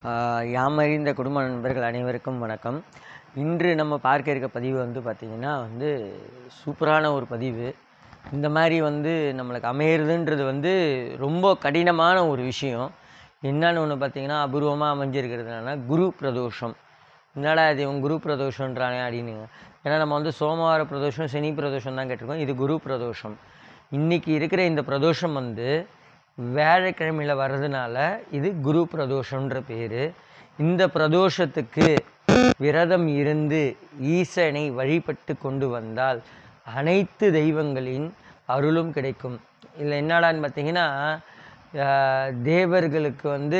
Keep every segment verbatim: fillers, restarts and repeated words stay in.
யாமறிந்த குடும்ப நண்பர்கள் அனைவருக்கும் வணக்கம். இன்று நம்ம பார்க்க இருக்க பதிவு வந்து பார்த்திங்கன்னா வந்து சூப்பரான ஒரு பதிவு. இந்த மாதிரி வந்து நம்மளுக்கு அமையிறதுன்றது வந்து ரொம்ப கடினமான ஒரு விஷயம். என்னன்னு ஒன்று பார்த்திங்கன்னா அபூர்வமாக அமைஞ்சிருக்கிறதுனால குரு பிரதோஷம். என்னடா இது இவன் குரு பிரதோஷன்றானே அப்படின்னுங்க. ஏன்னா நம்ம வந்து சோமவார பிரதோஷம் சனி பிரதோஷம் தான் கேட்டிருக்கோம். இது குரு பிரதோஷம். இன்றைக்கி இருக்கிற இந்த பிரதோஷம் வந்து வியாழக்கிழமையில் வர்றதுனால இது குரு பிரதோஷன்ற பேர். இந்த பிரதோஷத்துக்கு விரதம் இருந்து ஈசனை வழிபட்டு கொண்டு வந்தால் அனைத்து தெய்வங்களின் அருளும் கிடைக்கும். இல்லை என்னடான்னு பார்த்தீங்கன்னா தேவர்களுக்கு வந்து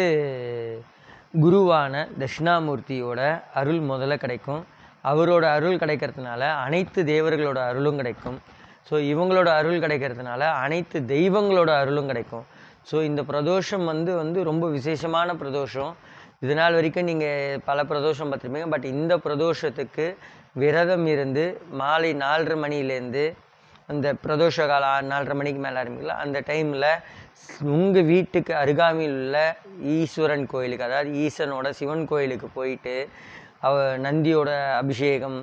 குருவான தட்சிணாமூர்த்தியோட அருள் முதல்ல கிடைக்கும். அவரோட அருள் கிடைக்கிறதுனால அனைத்து தேவர்களோட அருளும் கிடைக்கும். ஸோ இவங்களோட அருள் கிடைக்கிறதுனால அனைத்து தெய்வங்களோட அருளும் கிடைக்கும். ஸோ இந்த பிரதோஷம் வந்து வந்து ரொம்ப விசேஷமான பிரதோஷம். இது நாள் வரைக்கும் நீங்கள் பல பிரதோஷம் பார்த்துருப்பீங்க. பட் இந்த பிரதோஷத்துக்கு விரதம் இருந்து மாலை நாலரை மணிலேருந்து அந்த பிரதோஷ காலம் நாலரை மணிக்கு மேலே ஆரம்பிக்கல அந்த டைமில் உங்கள் வீட்டுக்கு அருகாமையில் உள்ள ஈஸ்வரன் கோயிலுக்கு, அதாவது ஈசனோட சிவன் கோயிலுக்கு போயிட்டு அவ நந்தியோட அபிஷேகம்,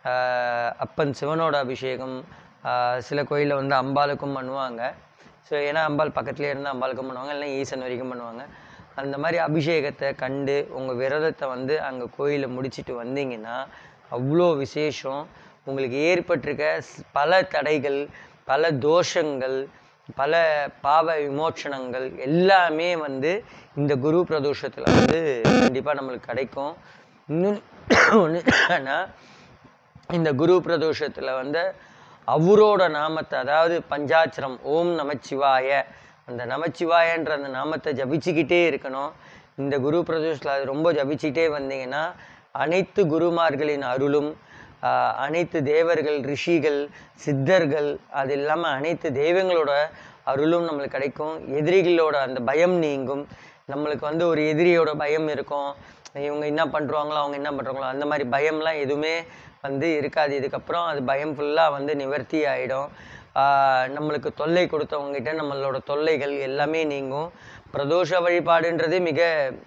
அப்பன் சிவனோட அபிஷேகம், சில கோயிலில் வந்து அம்பாளுக்கும் பண்ணுவாங்க. ஸோ ஏன்னா அம்பாள் பக்கத்துலேயே இருந்து அம்பாளுக்கும் பண்ணுவாங்க, இல்லைன்னா ஈசன் வரைக்கும் பண்ணுவாங்க. அந்த மாதிரி அபிஷேகத்தை கண்டு உங்கள் விரதத்தை வந்து அங்கே கோயிலில் முடிச்சுட்டு வந்தீங்கன்னா அவ்வளோ விசேஷம். உங்களுக்கு ஏற்பட்டிருக்க பல தடைகள், பல தோஷங்கள், பல பாவ விமோச்சனங்கள் எல்லாமே வந்து இந்த குரு பிரதோஷத்தில் வந்து கண்டிப்பாக நம்மளுக்கு கிடைக்கும். இன்னும் ஒன்று என்னன்னா, இந்த குரு பிரதோஷத்தில் வந்து அவரோட நாமத்தை, அதாவது பஞ்சாட்சரம் ஓம் நமச்சிவாய, அந்த நமச்சிவாயன்ற அந்த நாமத்தை ஜபிச்சுக்கிட்டே இருக்கணும். இந்த குரு பிரதோஷத்தில் அது ரொம்ப ஜபிச்சுக்கிட்டே வந்தீங்கன்னா அனைத்து குருமார்களின் அருளும், அனைத்து தேவர்கள், ரிஷிகள், சித்தர்கள், அது இல்லாமல் அனைத்து தெய்வங்களோட அருளும் நம்மளுக்கு கிடைக்கும். எதிரிகளோட அந்த பயம் நீங்கும். நம்மளுக்கு வந்து ஒரு எதிரியோட பயம் இருக்கும், இவங்க என்ன பண்ணுறாங்களோ அவங்க என்ன பண்ணுறாங்களோ அந்த மாதிரி பயம்லாம் எதுவுமே வந்து இருக்காது. இதுக்கப்புறம் அது பயம் ஃபுல்லாக வந்து நிவர்த்தி ஆகிடும். நம்மளுக்கு தொல்லை கொடுத்தவங்ககிட்ட நம்மளோட தொல்லைகள் எல்லாமே நீங்கும். பிரதோஷ வழிபாடுன்றது மிக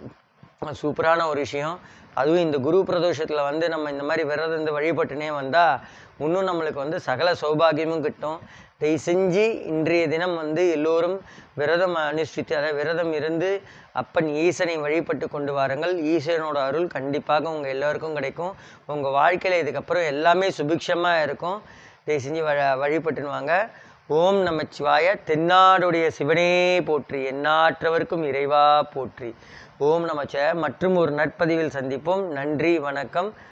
சூப்பரான ஒரு விஷயம். அதுவும் இந்த குரு பிரதோஷத்தில் வந்து நம்ம இந்த மாதிரி விரதம் இந்த வழிபட்டுனே வந்தால் இன்னும் நம்மளுக்கு வந்து சகல சௌபாகியமும் கிட்டும். தயவு செஞ்சு இன்றைய தினம் வந்து எல்லோரும் விரதம் அனுஷ்டித்து, அதாவது விரதம் இருந்து அப்பன் ஈசனை வழிபட்டு கொண்டு வாருங்கள். ஈசனோட அருள் கண்டிப்பாக உங்கள் எல்லோருக்கும் கிடைக்கும். உங்கள் வாழ்க்கையில் இதுக்கப்புறம் எல்லாமே சுபிக்ஷமாக இருக்கும். தயவு செஞ்சு வ வழிபட்டுனுவாங்க. ஓம் நமச்சிவாய. தென்னாடுடைய சிவனே போற்றி, எந்நாற்றவர்க்கும் இறைவா போற்றி. ஓம் நமச்சிவாய. மற்றும் ஒரு நட்பதிவில் சந்திப்போம். நன்றி, வணக்கம்.